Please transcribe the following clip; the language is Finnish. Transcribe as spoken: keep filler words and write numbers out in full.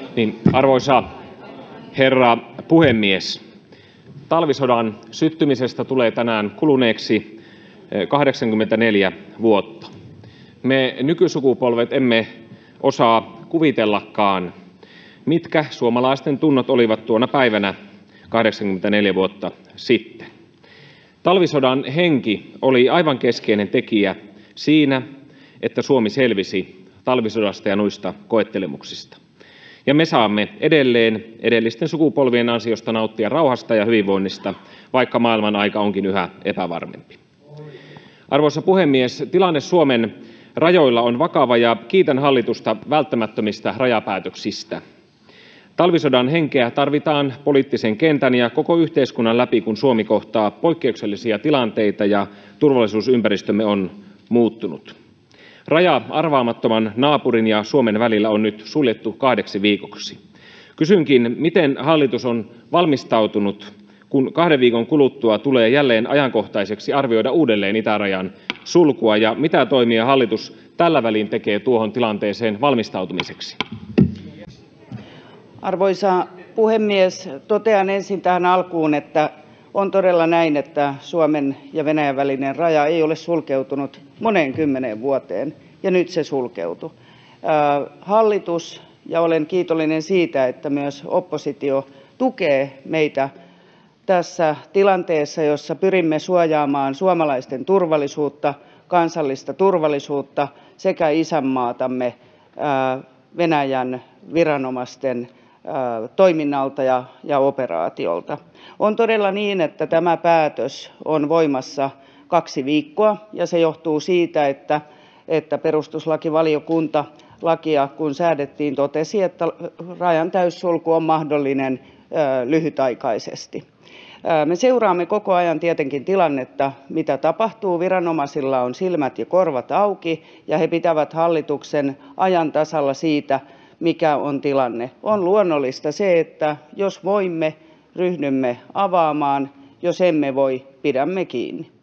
Niin, arvoisa herra puhemies! Talvisodan syttymisestä tulee tänään kuluneeksi kahdeksankymmentäneljä vuotta. Me nykysukupolvet emme osaa kuvitellakaan, mitkä suomalaisten tunnot olivat tuona päivänä kahdeksankymmentäneljä vuotta sitten. Talvisodan henki oli aivan keskeinen tekijä siinä, että Suomi selvisi talvisodasta ja noista koettelemuksista. Ja me saamme edelleen edellisten sukupolvien ansiosta nauttia rauhasta ja hyvinvoinnista, vaikka maailman aika onkin yhä epävarmempi. Arvoisa puhemies, tilanne Suomen rajoilla on vakava ja kiitän hallitusta välttämättömistä rajapäätöksistä. Talvisodan henkeä tarvitaan poliittisen kentän ja koko yhteiskunnan läpi, kun Suomi kohtaa poikkeuksellisia tilanteita ja turvallisuusympäristömme on muuttunut. Raja arvaamattoman naapurin ja Suomen välillä on nyt suljettu kahdeksi viikoksi. Kysynkin, miten hallitus on valmistautunut, kun kahden viikon kuluttua tulee jälleen ajankohtaiseksi arvioida uudelleen itärajan sulkua, ja mitä toimia hallitus tällä välin tekee tuohon tilanteeseen valmistautumiseksi? Arvoisa puhemies, totean ensin tähän alkuun, että on todella näin, että Suomen ja Venäjän välinen raja ei ole sulkeutunut moneen kymmeneen vuoteen, ja nyt se sulkeutui. Hallitus, ja olen kiitollinen siitä, että myös oppositio tukee meitä tässä tilanteessa, jossa pyrimme suojaamaan suomalaisten turvallisuutta, kansallista turvallisuutta sekä isänmaatamme Venäjän viranomaisten toiminnalta ja, ja operaatiolta. On todella niin, että tämä päätös on voimassa kaksi viikkoa, ja se johtuu siitä, että, että perustuslakivaliokunta lakia kun säädettiin totesi, että rajan täyssulku on mahdollinen ö, lyhytaikaisesti. Me seuraamme koko ajan tietenkin tilannetta, mitä tapahtuu. Viranomaisilla on silmät ja korvat auki, ja he pitävät hallituksen ajan tasalla siitä, mikä on tilanne. On luonnollista se, että jos voimme, ryhdymme avaamaan, jos emme voi, pidämme kiinni.